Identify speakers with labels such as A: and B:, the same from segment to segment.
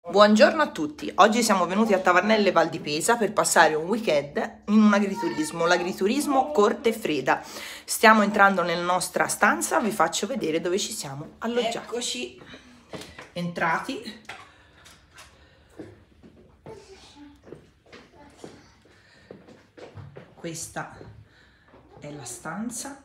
A: Buongiorno a tutti, oggi siamo venuti a Tavernelle Val di Pesa per passare un weekend in un agriturismo, l'agriturismo Corte Freda. Stiamo entrando nella nostra stanza, vi faccio vedere dove ci siamo alloggiati. Eccoci entrati. Questa è la stanza.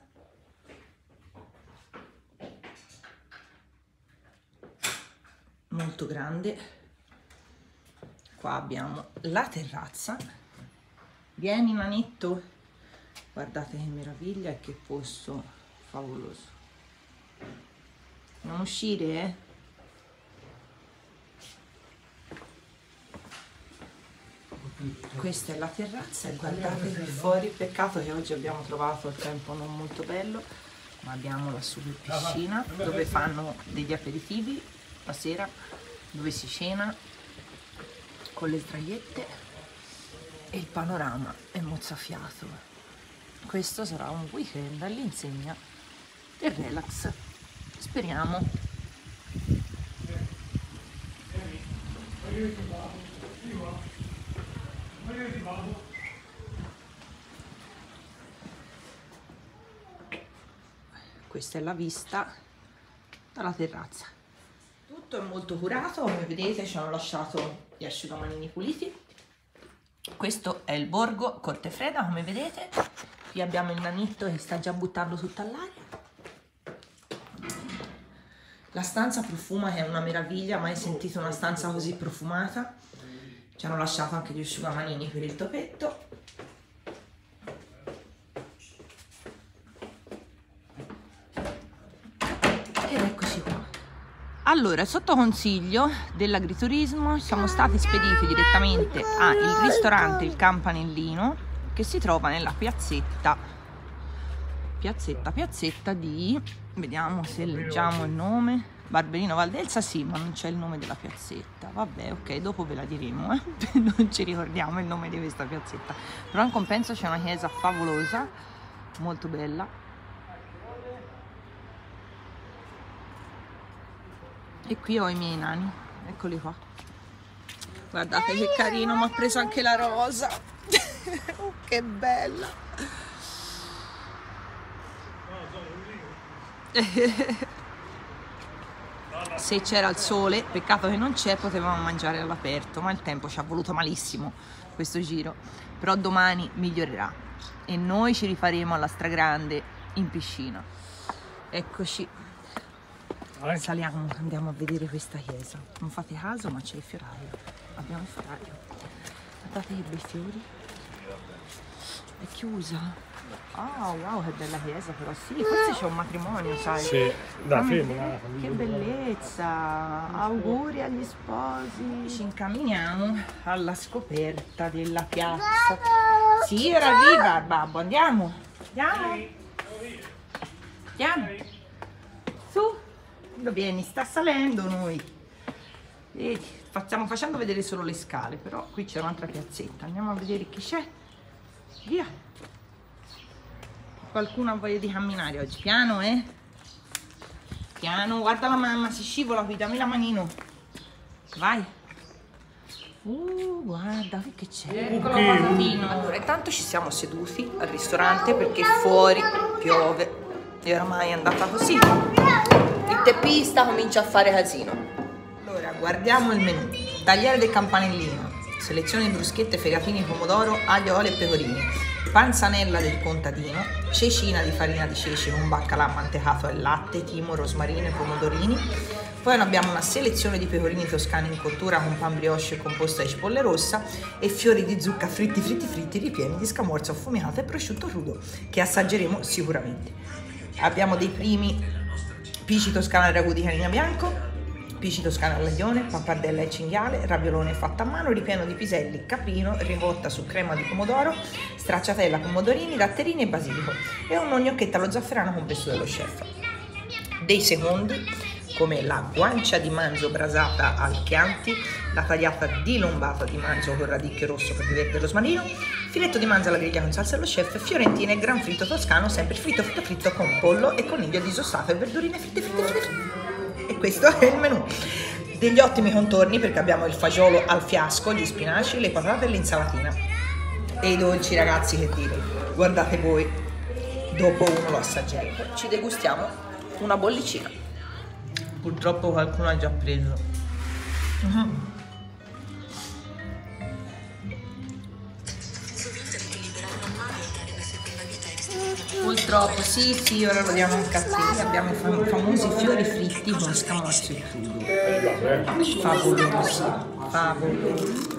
A: Molto grande. Qua abbiamo la terrazza. Vieni nanetto, guardate che meraviglia e che posto favoloso. Non uscire, Questa è la terrazza e guardate fuori, peccato che oggi abbiamo trovato il tempo non molto bello, ma abbiamo la super piscina dove fanno degli aperitivi la sera, dove si cena con le sdraiette e il panorama è mozzafiato. Questo sarà un weekend all'insegna del relax, speriamo. Questa è la vista dalla terrazza. Tutto è molto curato, come vedete ci hanno lasciato gli asciugamanini puliti. Questo è il borgo Corte Freda, come vedete. Qui abbiamo il nanetto che sta già buttando tutto all'aria. La stanza profuma, che è una meraviglia, mai sentito una stanza così profumata. Ci hanno lasciato anche gli asciugamanini per il topetto. Ed eccoci qua. Allora, sotto consiglio dell'agriturismo siamo stati spediti direttamente al ristorante Il Campanellino, che si trova nella piazzetta di, vediamo se leggiamo il nome, Barberino Valdelsa, sì, ma non c'è il nome della piazzetta. Vabbè, ok, dopo ve la diremo, non ci ricordiamo il nome di questa piazzetta. Però in compenso c'è una chiesa favolosa, molto bella. E qui ho i miei nani, eccoli qua. Guardate che carino, mi ha preso anche la rosa. Oh, che bella. Se c'era il sole, peccato che non c'è, potevamo mangiare all'aperto, ma il tempo ci ha voluto malissimo questo giro. Però domani migliorerà e noi ci rifaremo alla stragrande in piscina. Eccoci. Saliamo, andiamo a vedere questa chiesa. Non fate caso, ma c'è il fioraio. Abbiamo il fioraio. Guardate che bei fiori. È chiusa. Oh, wow, che bella chiesa, però sì, forse c'è un matrimonio, sai?
B: Sì, da femmina.
A: Che bellezza! Auguri agli sposi. Ci incamminiamo alla scoperta della piazza. Sì, ora viva, babbo, andiamo. Andiamo. Andiamo. Su. Dove vieni? Sta salendo noi. Vedi, stiamo facendo vedere solo le scale, però qui c'è un'altra piazzetta. Andiamo a vedere chi c'è. Via. Qualcuno ha voglia di camminare oggi? Piano, Piano, guarda la mamma, si scivola qui, dammi la manino. Vai. Guarda che c'è. Eccolo patatino. Allora, intanto ci siamo seduti al ristorante perché fuori piove e oramai è andata così. Il teppista comincia a fare casino. Allora, guardiamo il menù. Tagliare del campanellino, selezione di bruschette, fegatini, pomodoro, aglio, olio e pecorini, panzanella del contadino, cecina di farina di ceci con baccalà mantecato al latte, timo, rosmarino e pomodorini. Poi abbiamo una selezione di pecorini toscani in cottura con pan brioche e composta di cipolla rossa e fiori di zucca fritti ripieni di scamorza affumicata e prosciutto crudo, che assaggeremo sicuramente. Abbiamo dei primi: pici toscana al ragù di canina bianco, pici toscana al laglione, pappardella e cinghiale, raviolone fatto a mano ripieno di piselli, caprino, ricotta su crema di pomodoro, stracciatella, pomodorini, datterini e basilico e un gnocchetta allo zafferano con pesto dello chef. Dei secondi, come la guancia di manzo brasata al Chianti, la tagliata di lombata di manzo con radicchio rosso, pepe verde e rosmarino, filetto di manzo alla griglia con salsa allo chef, fiorentine e gran fritto toscano, sempre fritto con pollo e coniglio disossato e verdurine fritte. E questo è il menù. degli ottimi contorni perché abbiamo il fagiolo al fiasco, gli spinaci, le patate e l'insalatina. E i dolci, ragazzi, che dire, guardate voi, dopo uno lo assaggeremo. Ci degustiamo una bollicina. Purtroppo qualcuno ha già preso. Purtroppo, sì, ora lo diamo anche a te. Abbiamo i famosi fiori fritti con scamozzo e crudo. Favolosi, favolosi.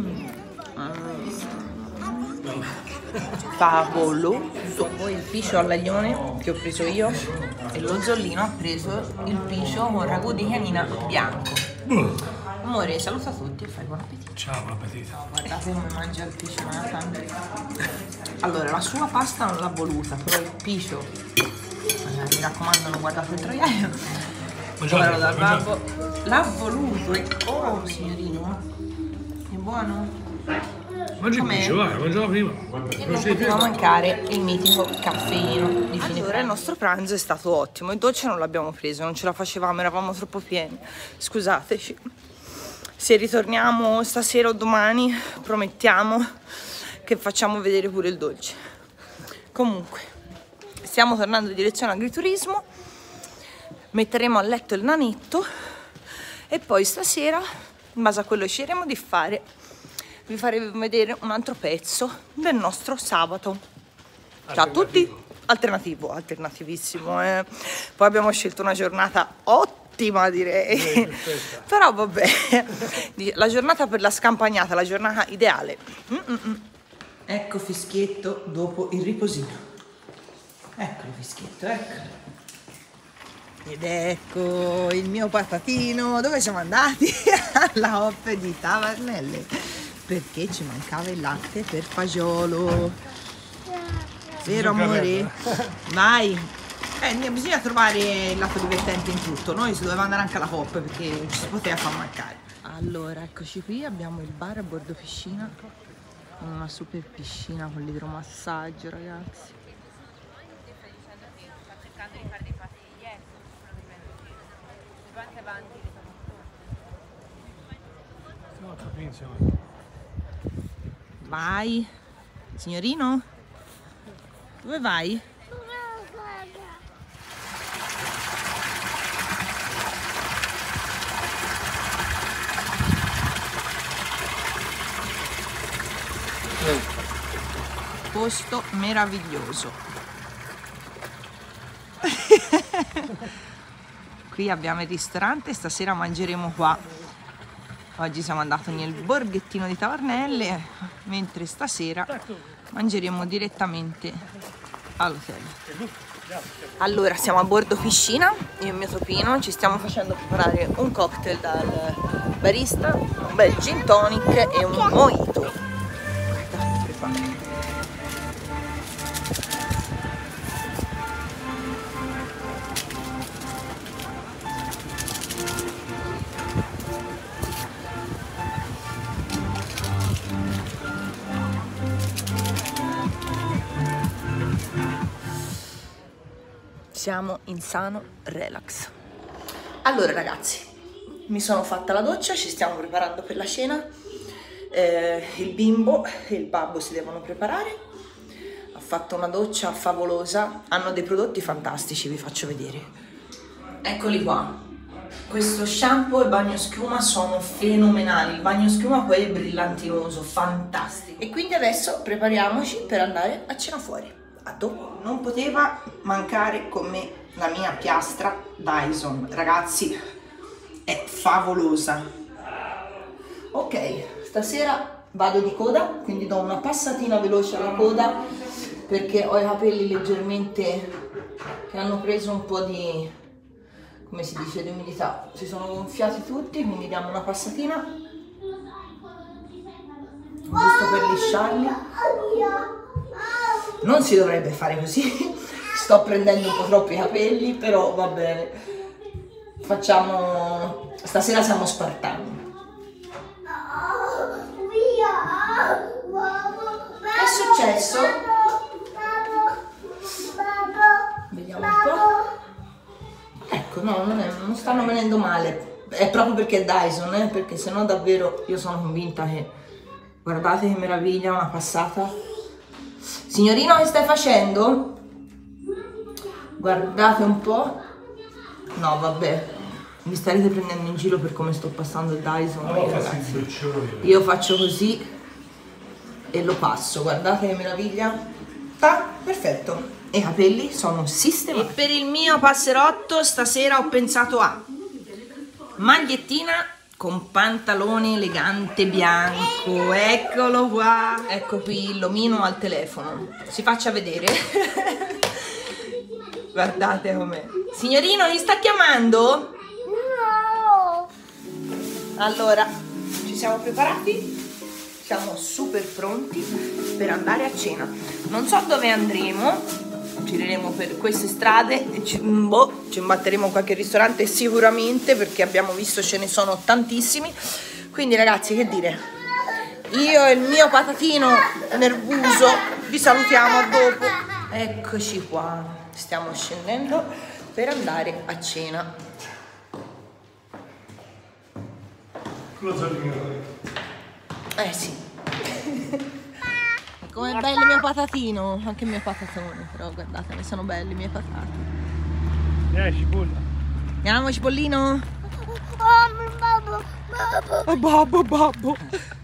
A: Favoloso. Poi il piscio all'aglione che ho preso io e lo Zollino ha preso il piscio con ragù di canina bianco. Amore, saluta tutti e fai buon appetito.
B: Ciao, buon appetito.
A: Guardate come mangia il piscio, allora la sua pasta non l'ha voluta, però il piscio, mi raccomando, non guardate il troiaio. Guardalo dal babbo, l'ha voluto. Oh signorino, è buono?
B: Mangi il piscio, vai, mangialo prima.
A: E non poteva mancare il mitico caffeino di fine. Allora il nostro pranzo è stato ottimo, il dolce non l'abbiamo preso, non ce la facevamo, eravamo troppo pieni, scusateci. Se ritorniamo stasera o domani promettiamo che facciamo vedere pure il dolce. Comunque stiamo tornando in direzione agriturismo, metteremo a letto il nanetto e poi stasera, in base a quello che sceglieremo di fare, vi faremo vedere un altro pezzo del nostro sabato. Ciao a tutti, alternativissimo. Poi abbiamo scelto una giornata ottima, direi, però vabbè, la giornata per la scampagnata, la giornata ideale. Ecco Fischietto dopo il riposino. Eccolo Fischietto, eccolo. Ed ecco il mio patatino. Dove siamo andati? Alla Hop di Tavernelle, perché ci mancava il latte per fagiolo. Vero amore? Vai! Bisogna trovare il lato divertente in tutto. Noi si doveva andare anche alla Hop perché non ci si poteva far mancare. Allora, eccoci qui, abbiamo il bar a bordo piscina con una super piscina con l'idromassaggio, ragazzi.
C: Sta cercando di fare dei passi dietro, quanti avanti
A: Vai, signorino? Dove vai? Posto meraviglioso. Qui abbiamo il ristorante, stasera mangeremo qua. Oggi siamo andati nel borghettino di Tavernelle, mentre stasera mangeremo direttamente all'hotel. Allora, siamo a bordo piscina, io e il mio topino, ci stiamo facendo preparare un cocktail dal barista, un bel gin tonic e un mojito. Guarda, prepara. Siamo in sano relax. Allora ragazzi, mi sono fatta la doccia, ci stiamo preparando per la cena. Il bimbo e il babbo si devono preparare. Ha fatto una doccia favolosa, hanno dei prodotti fantastici, vi faccio vedere. Eccoli qua. Questo shampoo e bagno schiuma sono fenomenali, il bagno schiuma poi è brillantinoso, fantastico. E quindi adesso prepariamoci per andare a cena fuori. A dopo. Non poteva mancare con me la mia piastra Dyson, ragazzi, è favolosa. Ok, stasera vado di coda, quindi do una passatina veloce alla coda perché ho i capelli leggermente che hanno preso un po' di, come si dice, di umidità, si sono gonfiati tutti, quindi diamo una passatina giusto per lisciarli. Non si dovrebbe fare così, sto prendendo un po' troppi capelli, però va bene. Facciamo, stasera siamo spartani. Che è successo? Vediamo un po'. Ecco, no, non stanno venendo male. È proprio perché è Dyson, perché sennò davvero io sono convinta che... Guardate che meraviglia, una passata. Signorino, che stai facendo? Guardate un po'. No, vabbè. Mi starete prendendo in giro per come sto passando il Dyson. Io faccio così e lo passo. Guardate che meraviglia. Perfetto. E i capelli sono sistemati. E per il mio passerotto stasera ho pensato a magliettina con pantalone elegante bianco. Eccolo qua. Ecco qui l'omino al telefono. Si faccia vedere. Guardate com'è. Signorino, mi sta chiamando? No. Allora, ci siamo preparati? Siamo super pronti per andare a cena. Non so dove andremo, gireremo per queste strade e ci imbatteremo in qualche ristorante sicuramente, perché abbiamo visto ce ne sono tantissimi. Quindi ragazzi, che dire, io e il mio patatino nervoso vi salutiamo a dopo. Eccoci qua, stiamo scendendo per andare a cena. Sì. Com'è bello il mio patatino, anche il mio patatone, però guardate, ne sono belli i miei patati.
B: Cipolla.
A: Andiamo, cipollino? Babbo.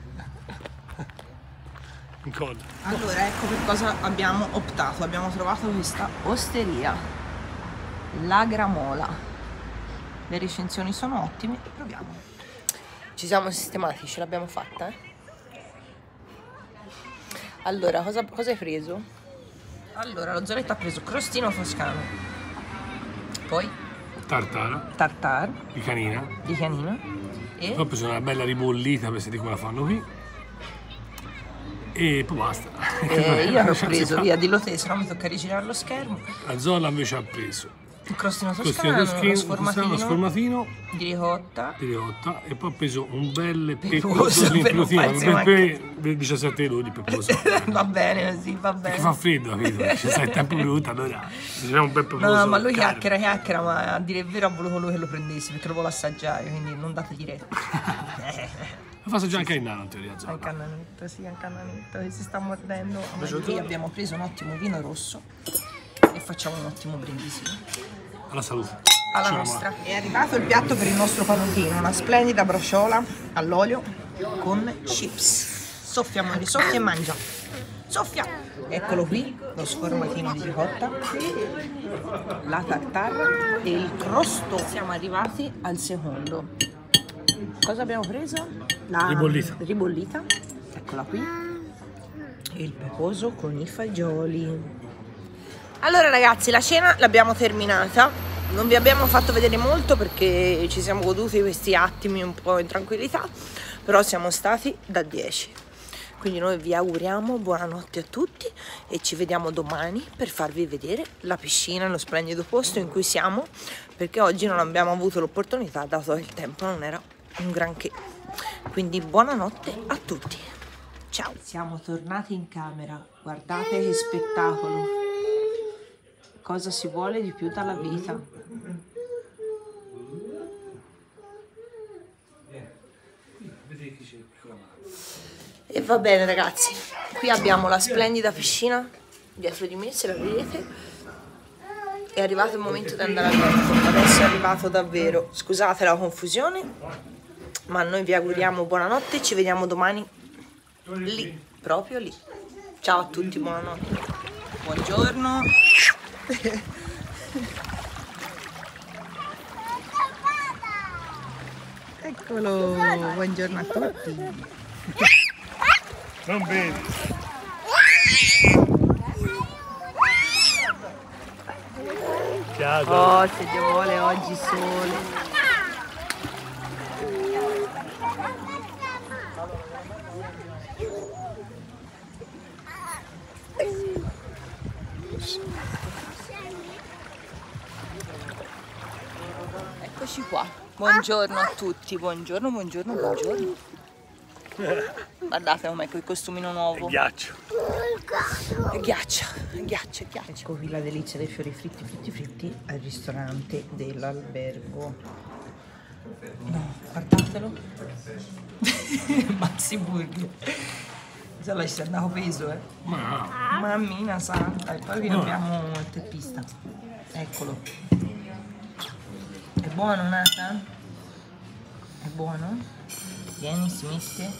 B: Incolla.
A: Allora, ecco per cosa abbiamo optato. Abbiamo trovato questa osteria, La Gramola. Le recensioni sono ottime, proviamo. Ci siamo sistemati, ce l'abbiamo fatta, Allora, cosa hai preso? Allora, lo Zoletto ha preso crostino toscano, poi tartare
B: di canina,
A: e
B: poi ho preso una bella ribollita per vedere come la fanno qui e poi basta.
A: Io ho preso, via, dillo te, se no mi tocca rigirare lo schermo.
B: La Zolla invece ha preso
A: il crostino toscano, uno
B: sformatino
A: di ricotta
B: e poi ho preso un bel
A: peposo
B: per 17 euro di peposo.
A: Va bene così, va bene.
B: Perché fa freddo, capito? Ci sta il tempo brutto, allora c'era un bel peposo.
A: No, ma lui chiacchiera, ma a dire il vero ha voluto lui che lo prendessi perché lo vuole assaggiare, quindi non dategli retta.
B: Lo fa assaggiare anche in nano, in teoria.
A: Anche a Nanetto, sì, anche a Nanetto che si sta mordendo. Qui abbiamo preso un ottimo vino rosso e facciamo un ottimo brindisi.
B: Alla salute.
A: Alla nostra. È arrivato il piatto per il nostro patatino, una splendida brociola all'olio con chips. Soffia, amore, soffia e mangia. Soffia! Eccolo qui, lo sformatino di ricotta, la tartare e il crostone. Siamo arrivati al secondo. Cosa abbiamo preso? La ribollita. Eccola qui. E il peposo con i fagioli. Allora ragazzi, la cena l'abbiamo terminata, non vi abbiamo fatto vedere molto perché ci siamo goduti questi attimi un po' in tranquillità, però siamo stati da 10. Quindi noi vi auguriamo buonanotte a tutti e ci vediamo domani per farvi vedere la piscina, lo splendido posto in cui siamo, perché oggi non abbiamo avuto l'opportunità dato che il tempo non era un granché. Quindi buonanotte a tutti. Ciao. Siamo tornati in camera, guardate che spettacolo. Cosa si vuole di più dalla vita? E va bene ragazzi, qui abbiamo la splendida piscina dietro di me, se la vedete. È arrivato il momento di andare a letto, adesso è arrivato davvero. Scusate la confusione, ma noi vi auguriamo buonanotte e ci vediamo domani lì, proprio lì. Ciao a tutti, buonanotte. Buongiorno. Eccolo, buongiorno a tutti.
B: Non vedi. Ciao.
A: Oh, se Dio vuole oggi sole. Eccoci qua, buongiorno a tutti, buongiorno. Guardate com'è quel costumino nuovo.
B: Ghiaccio.
A: Ghiaccio. Ecco qui la delizia dei fiori fritti al ristorante dell'albergo. No, guardatelo. Maxi Burger. Se la ci è andato peso,
B: Ma
A: Mammina santa. E poi qui abbiamo il teppista. Eccolo. È buono, Nathan? È buono? Vieni, si mette.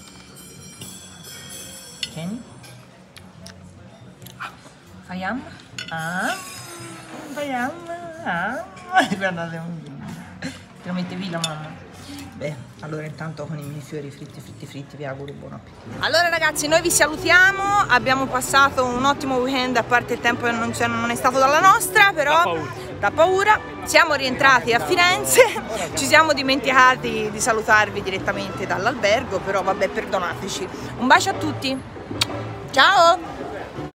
A: Vieni. Faiam? Ah. Faiam? Ah. Guardate, te lo mettevi la mamma. Beh, allora intanto con i miei fiori fritti vi auguro buon appetito. Allora ragazzi, noi vi salutiamo, abbiamo passato un ottimo weekend, a parte il tempo che non è stato dalla nostra, però da paura. Siamo rientrati a Firenze, ci siamo dimenticati di salutarvi direttamente dall'albergo, però vabbè, perdonateci. Un bacio a tutti, ciao!